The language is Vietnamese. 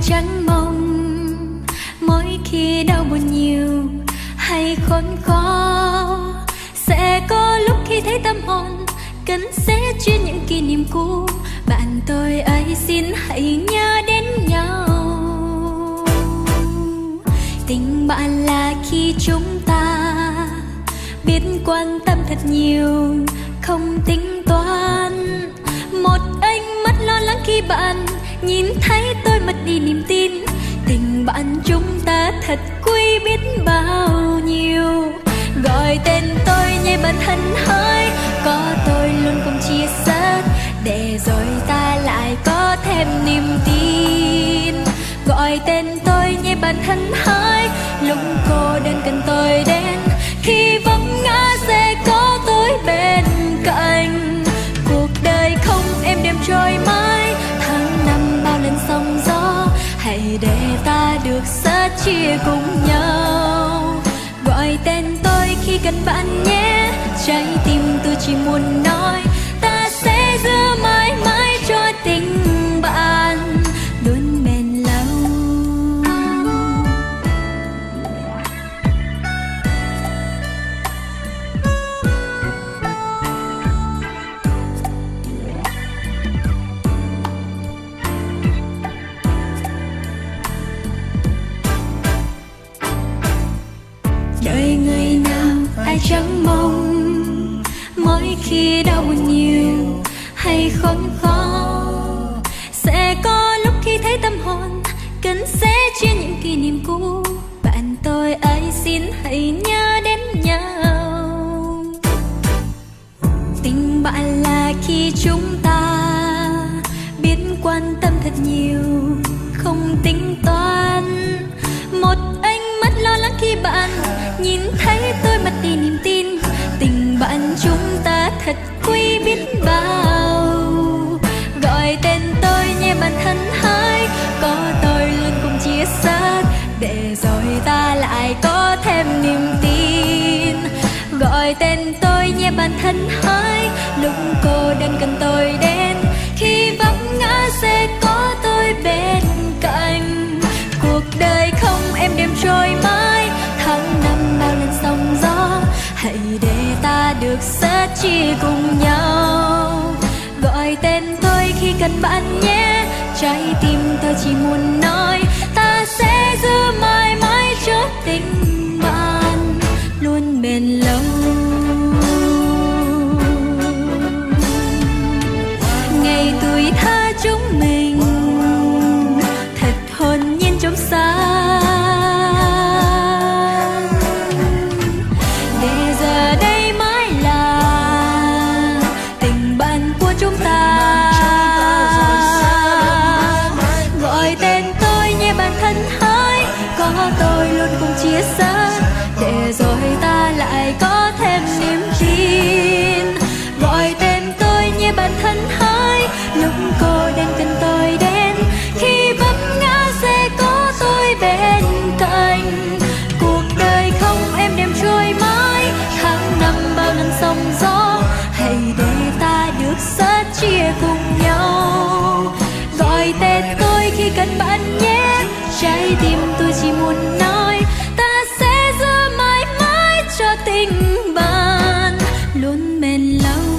chẳng mong mỗi khi đau buồn nhiều hay khốn khó sẽ có lúc khi thấy tâm hồn cần sẽ chia những kỷ niệm cũ. Bạn tôi ấy xin hãy nhớ đến nhau. Tình bạn là khi chúng ta biết quan tâm thật nhiều, không tính toán. Một ánh mắt lo lắng khi bạn nhìn thấy tôi mất đi niềm tin. Tình bạn chúng ta thật quý biết bao nhiêu. Gọi tên tôi nhé bạn thân hỡi, có tôi luôn cùng chia sẻ, để rồi ta lại có thêm niềm tin. Gọi tên tôi nhé bạn thân hỡi, lúc cô đơn cần tôi đến, khi vấp ngã sẽ có tôi bên cạnh. Cuộc đời không êm đềm trôi mãi, tháng năm bao lần sóng gió, hãy để ta được sẻ chia cùng nhau. Gọi tên tôi khi cần bạn nhé, trái tim tôi chỉ muốn nói ta sẽ giữ mãi mãi cho tình bạn luôn bền lâu. Đời người nào ai chẳng mong mỗi khi đau buồn nhiều hay khốn khó sẽ có lúc khi thấy tâm hồn cần sẽ chia những kỷ niệm cũ. Bạn tôi ấy xin hãy nhớ đến nhau. Tình bạn là khi chúng ta biết quan tâm thật nhiều, không tính toán. Một ánh mắt lo lắng khi bạn nhìn thấy tôi mất đi niềm tin. Tình bạn chúng ta thật quý biết bao. Gọi tên tôi nhé bạn thân hỡi, có tôi luôn cùng chia sẻ, để rồi ta lại có thêm niềm tin. Gọi tên tôi nhé bạn thân hỡi, lúc cô đơn cần tôi đến, khi vấp ngã sẽ có tôi bên cạnh. Cuộc đời không êm đềm trôi mãi, tháng năm bao lần sóng gió, hãy để ta được sẻ chia cùng nhau. Gọi tên tôi khi cần bạn nhé, trái tim tôi chỉ muốn nói ta sẽ giữ mãi mãi cho tình bạn luôn bền lâu. Ngày tuổi thơ chúng mình thật hồn nhiên trong sáng, để giờ đây mãi là tình bạn của chúng ta. Gọi tên tôi nhé bạn thân hỡi, có tôi luôn cùng chia sẻ, để rồi ta lại có thêm niềm tin. Gọi tên tôi nhé bạn thân hỡi, lúc cô đơn cần tôi đến, khi vấp ngã sẽ có tôi bên cạnh. Cuộc đời không êm đềm trôi mãi, tháng năm bao lần sóng gió, hãy để ta được sẻ chia cùng nhau. Gọi tên tôi khi cần bạn nhé, trái tim tôi chỉ muốn nói ta sẽ giữ mãi mãi cho tình bạn luôn bền lâu.